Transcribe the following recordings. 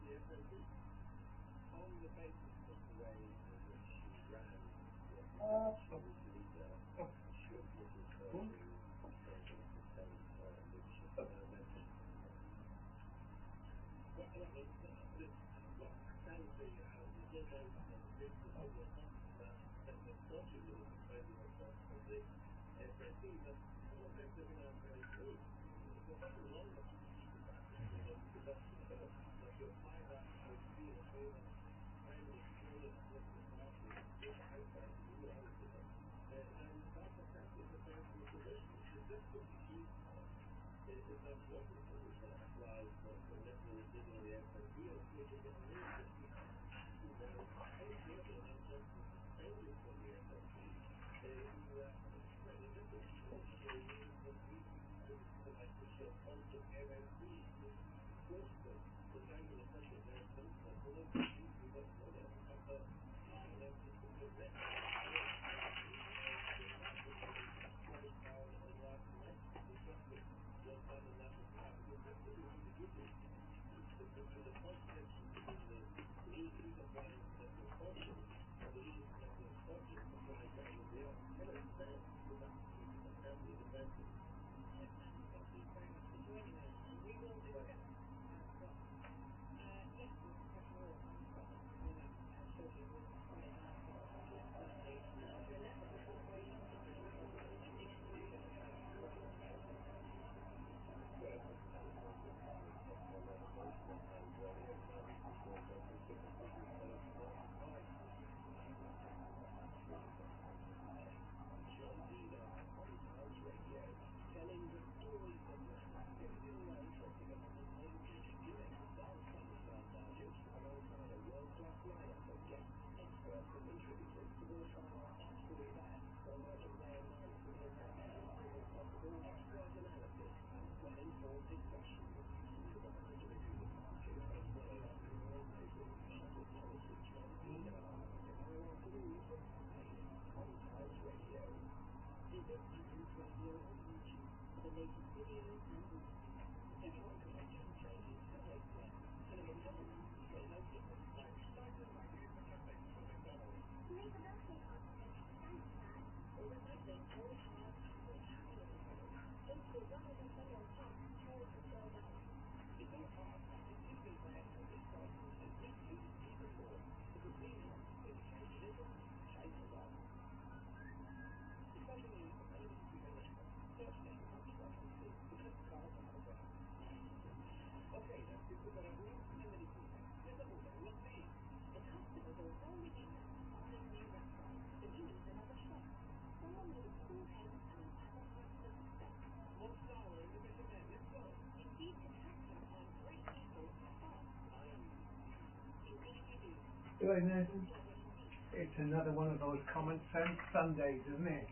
Good, Nathan. It's another one of those common sense Sundays, isn't it?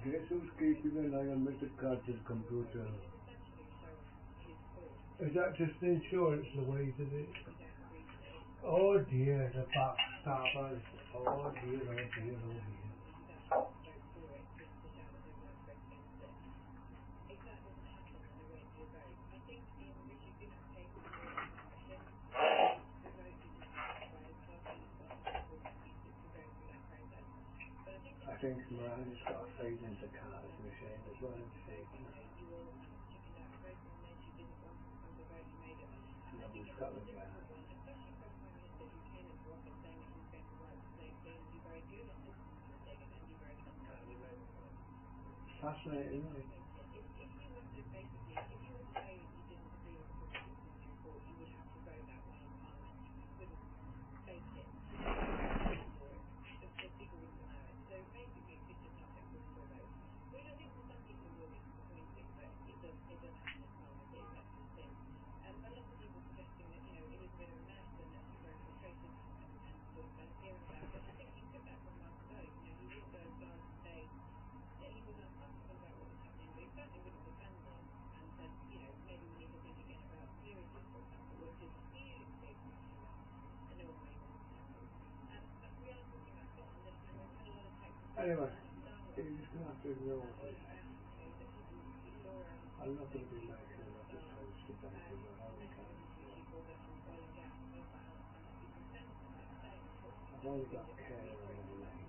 Guess who's keeping an eye on Mr. Carter's computer? Is that just insurance, Louise, is it? Oh dear, the backstabbers. Oh dear, oh dear, oh dear. I think Miranda's got a feed into Carter's machine as well, isn't she? Love in Scotland Yard. Fascinating, isn't it? Anyway, you're just going to have to ignore this. I'm not going to be making a lot of toast today because I've only got care on my late.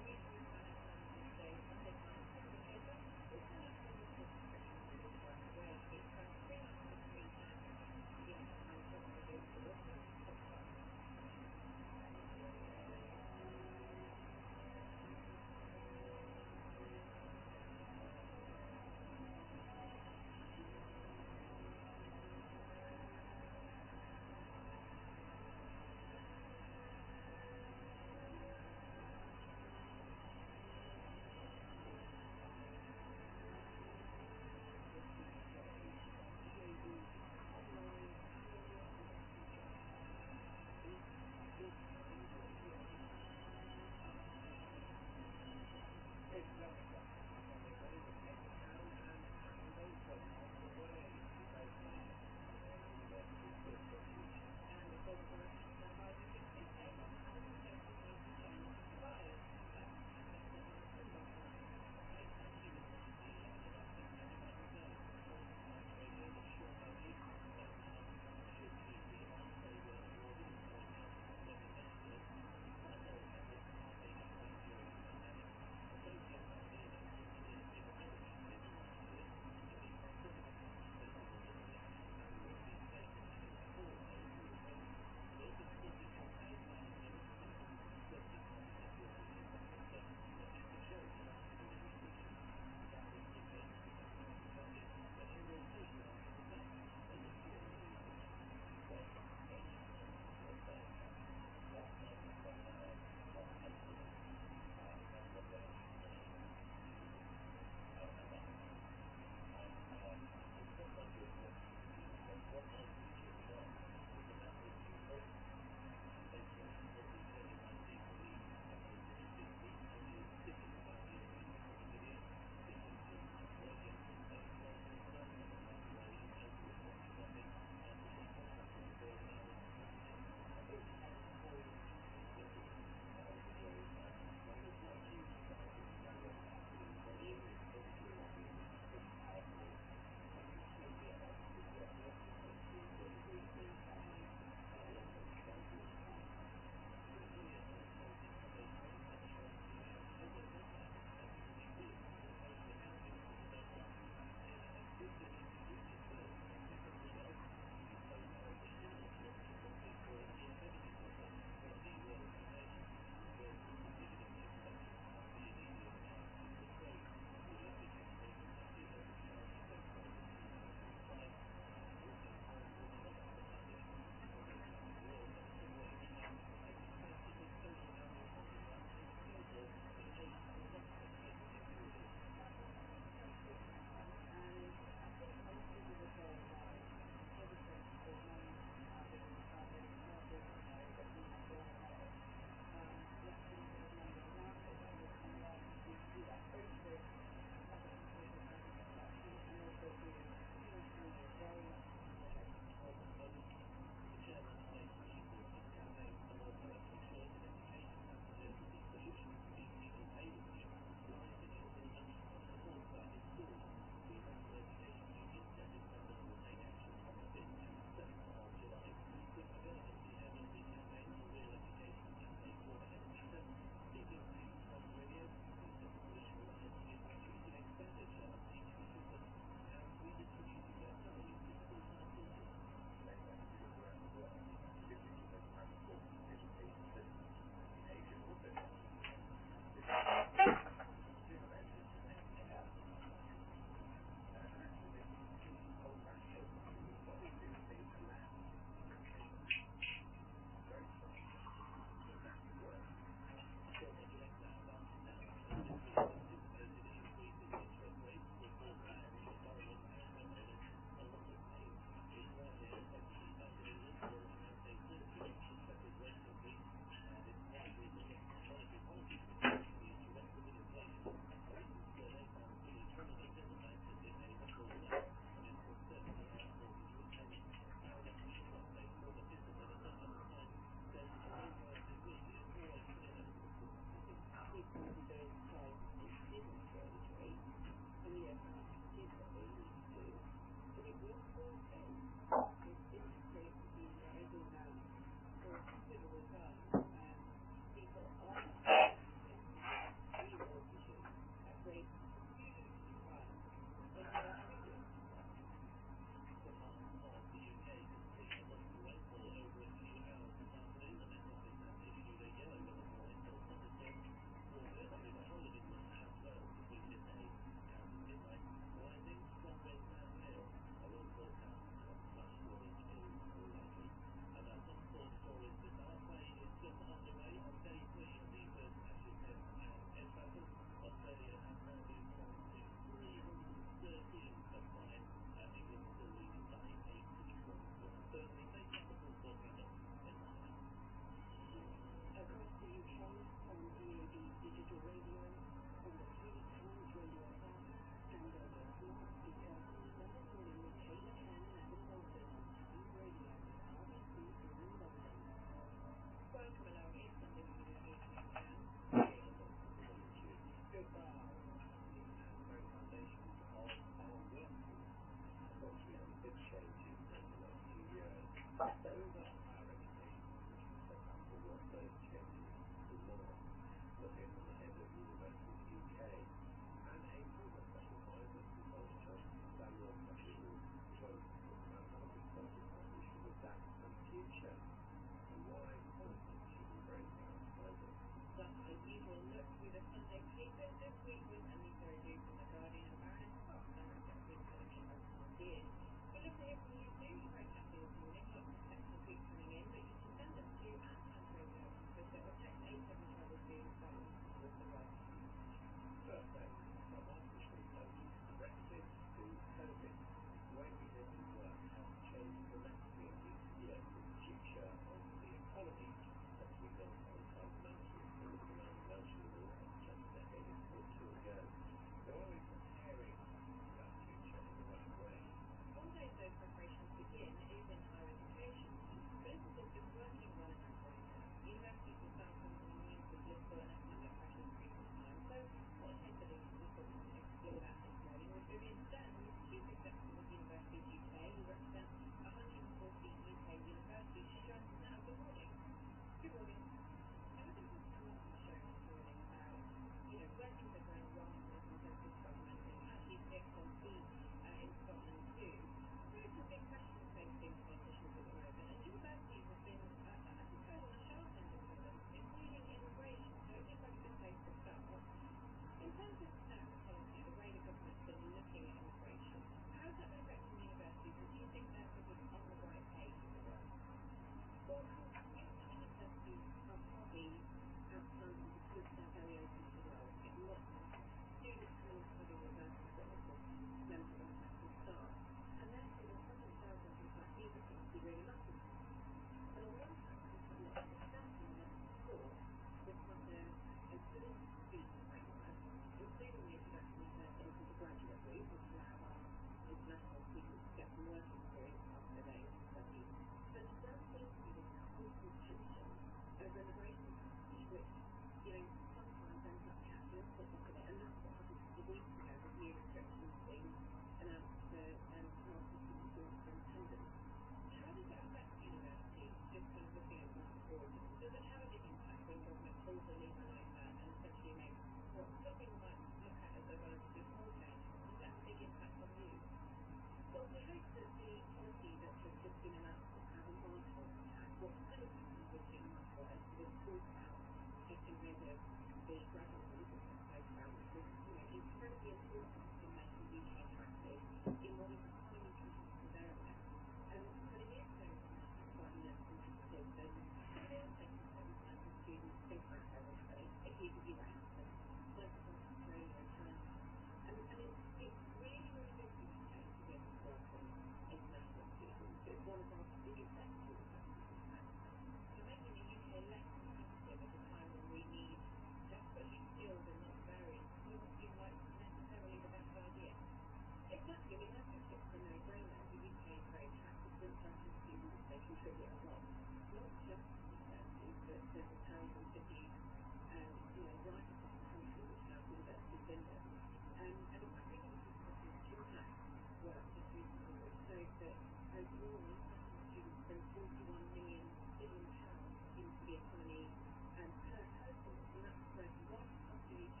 contribute a lot, not just to universities, but there's towns and cities, right across the country which have universities in them. And it's really important impact work to do forward, so that overall international students bring 41 million pounds into the economy per person, and that's spread right across the UK.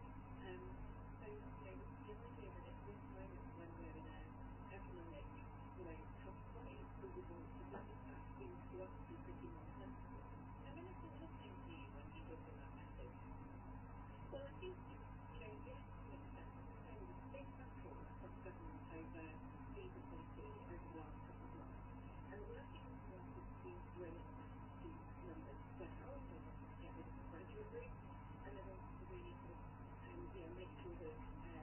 So the idea that at this moment when we're in an economic, tough place, that we want to limit that seems to us to be pretty nonsensical. And Minister, listening to you when you give them that message, well, I think, yes, to an extent, so big battle across government over visa policy over the last couple of months, and the working wanted to bring student numbers down, they wanted to get rid of the graduate route, and they wanted to really sort of, make sure that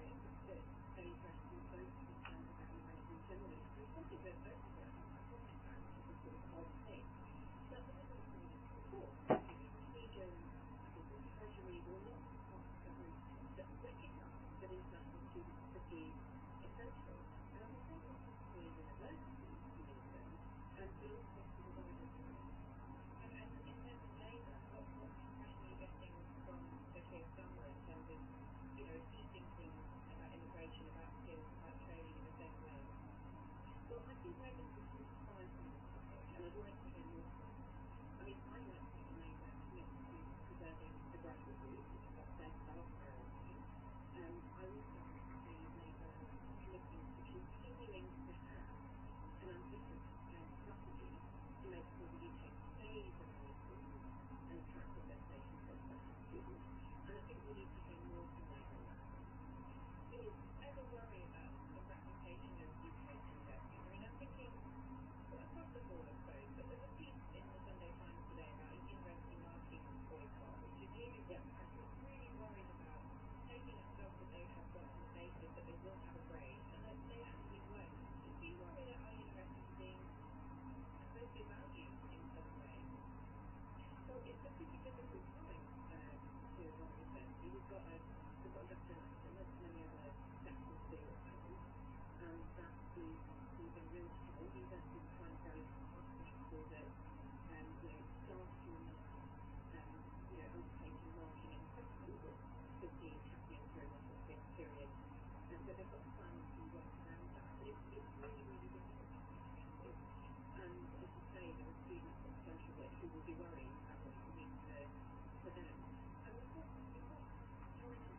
they addressed both concerns about immigration generally. So it's something that both of us have talked about, which is a sort of odd thing. But the government report, Sweden, I think the Treasury, or lots of parts of government that recognise that international students are pretty essential. And I think not just to universities who need them, but also to the wider economy. And in terms of Labour, what impression are you getting from the Keir Starmer in terms of, is he thinking about immigration, about skills, about training in the same way? Well, I think Labour's pretty fine on this topic, and I'd like to hear more from him. I mean, I'd like to see Labour commit to preserving the graduate route, which is their star priority. I also want to see Labour committing to continuing to have an ambitious strategy to make sure the UK stays a very important and attractive destination for international students. And I think we need to hear more from Labour on that. Do you ever worry about the reputation of UK universities? I mean, I'm thinking across the board, I suppose, but there's a piece in the Sunday Times today about a university marketing boycott, which is leading to graduates really worried about taking a job that they have got on the basis that they will have a grade, and that they actually won't. Do you worry that our universities are being supposed to be valued in some way? So it's a pretty difficult time to run a university. We've got industrial action, there's many other sectors to do at the moment, and that is causing real trouble. Universities are trying very hard to make sure that staff who are not undertaking marketing assessment, which could be happening during this sort of fixed period, and so they've got plans to work around that. But it's really, really difficult. And as you say, there are students at Central who will be worrying about what it will mean for them. And of course, it's not trying to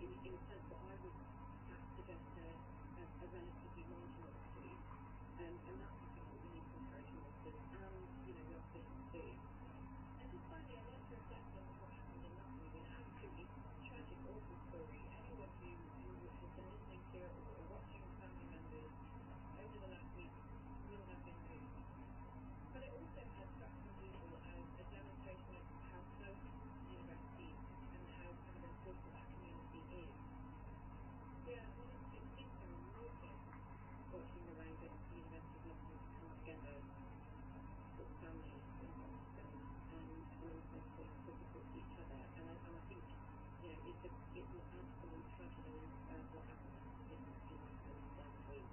in a sense, what I would perhaps suggest a relatively marginal issue, and that's something that we need to encourage more officers and, the opposition to do. And just finally, I'd like to reflect on what happened in that movie. An absolutely tragic, awful story. Anyone who has been listening to it or watching family members over the last week will have been moved. But it also has struck some people as a demonstration of how close the university and how kind of important that community is. It seems so remarkable watching the way that the university of London has come together, put families involved and also to support each other. And I think, it's an absolute tragedy what happened in last week.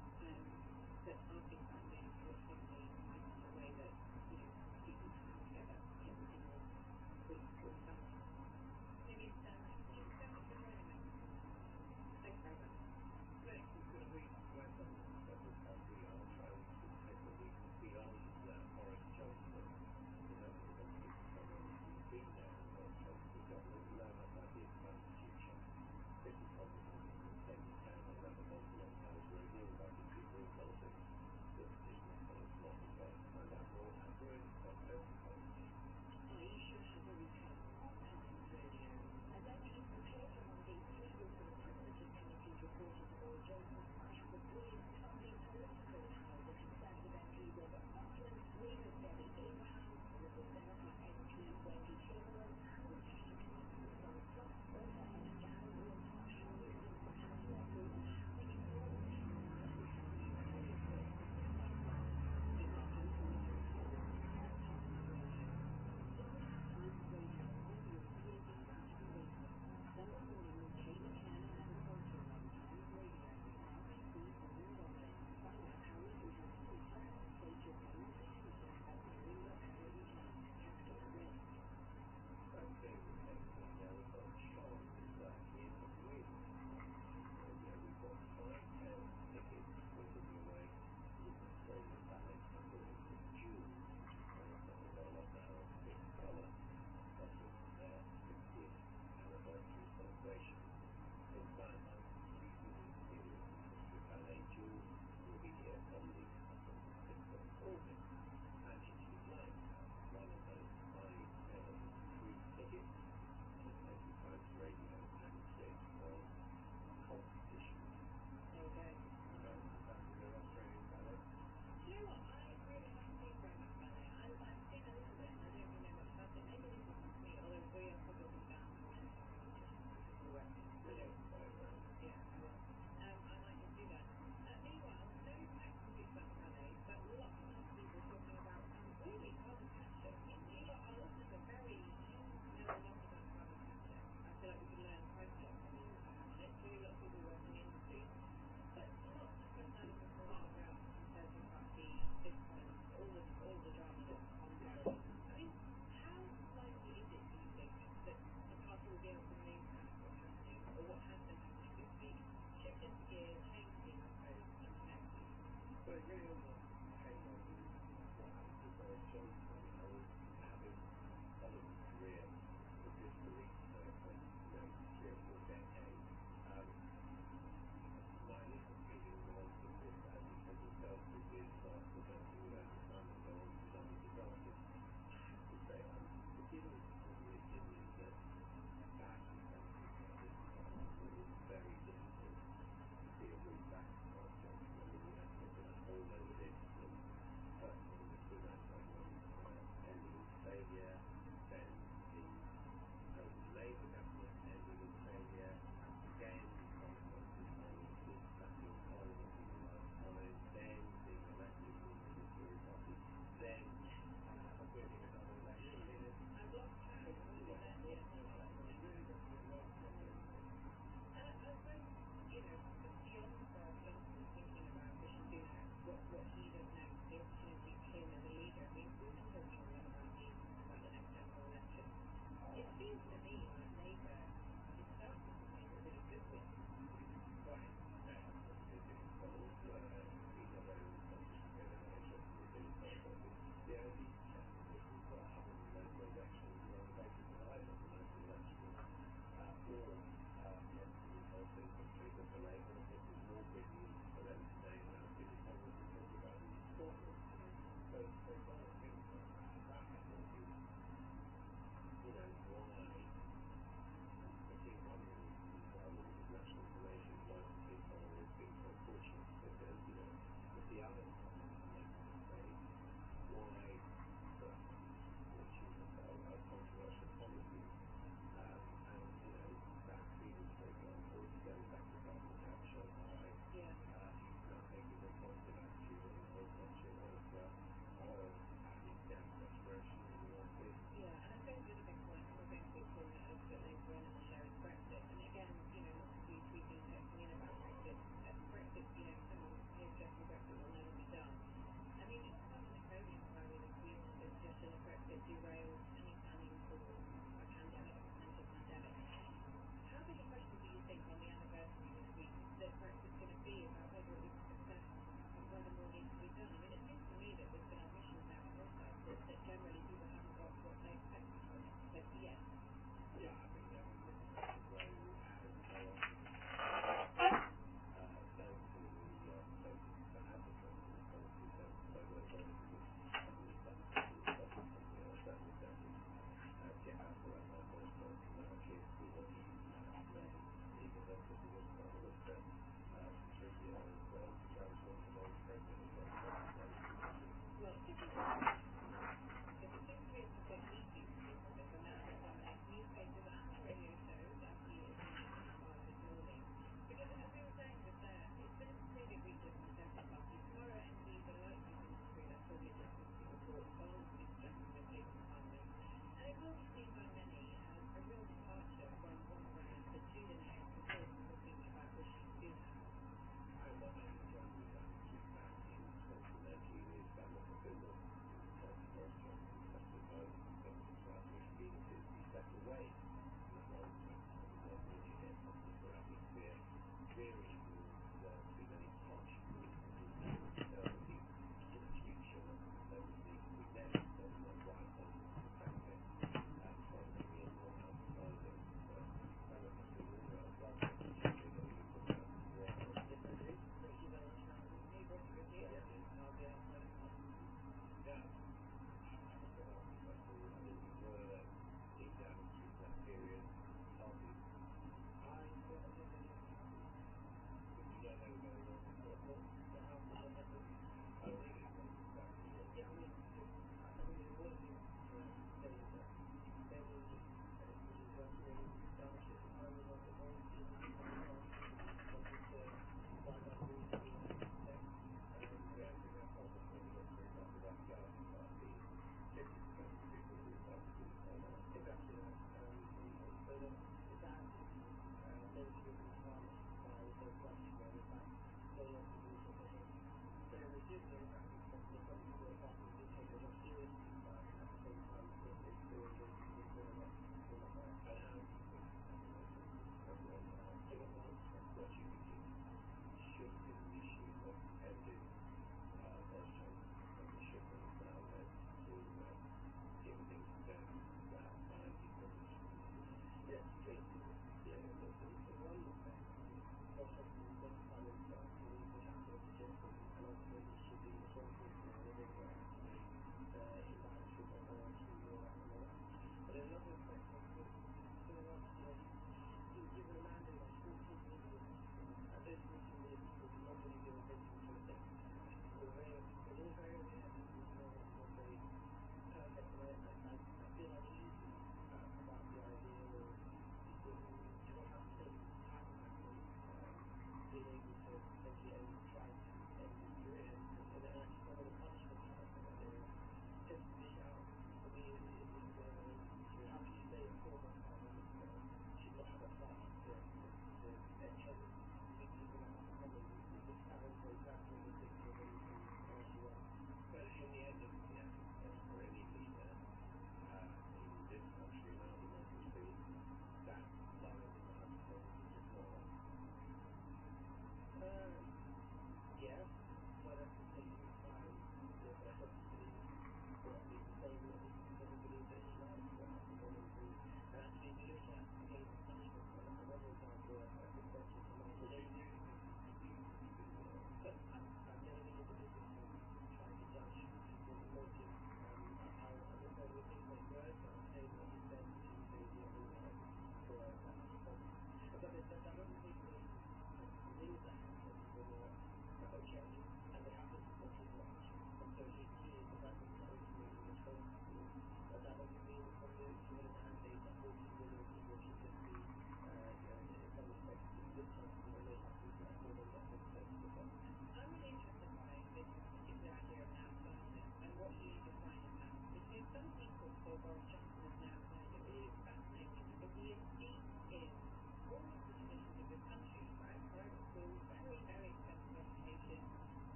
But I think that moves reflecting the way that people come together in with families. Maybe thank you so much for joining me. Thanks very much. Next is going to be where some members of the are trying to take the lead beyond Boris Johnson. Someone who's been there and the government who now has ideas about the future. This is obviously taken down on that Muslim as radio about the people in politics. The position of Boris Johnson to find out more at radio.com. You should have a recap on Times Radio. As evidence appears on Monday, three groups of privileges committees reported to Boris Johnson have the brilliant funding political how the Conservative MP Robert Buckland, Labour Debbie Abraham, Liberal Democrat MP Wendy Chamberlain, and the National Committee for Plus also had Gavin Wood how the Democrats have led through and how they ignored Very difficult to see a route back to Boris Johnson. I mean, we have to look at a whole load of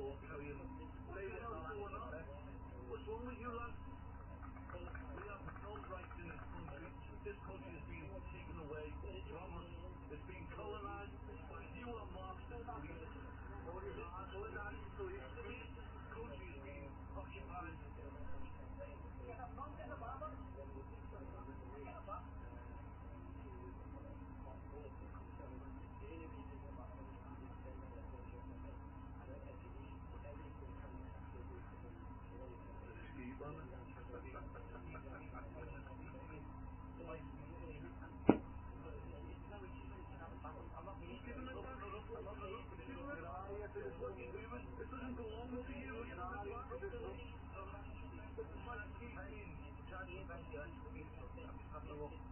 war carrying saying all that going on. What's wrong with you lads? We have no rights in this country. This country is being taken away from us. It's being colonized by neo-Marxist elites. This country is being occupied. It doesn't belong to you. It's like 18.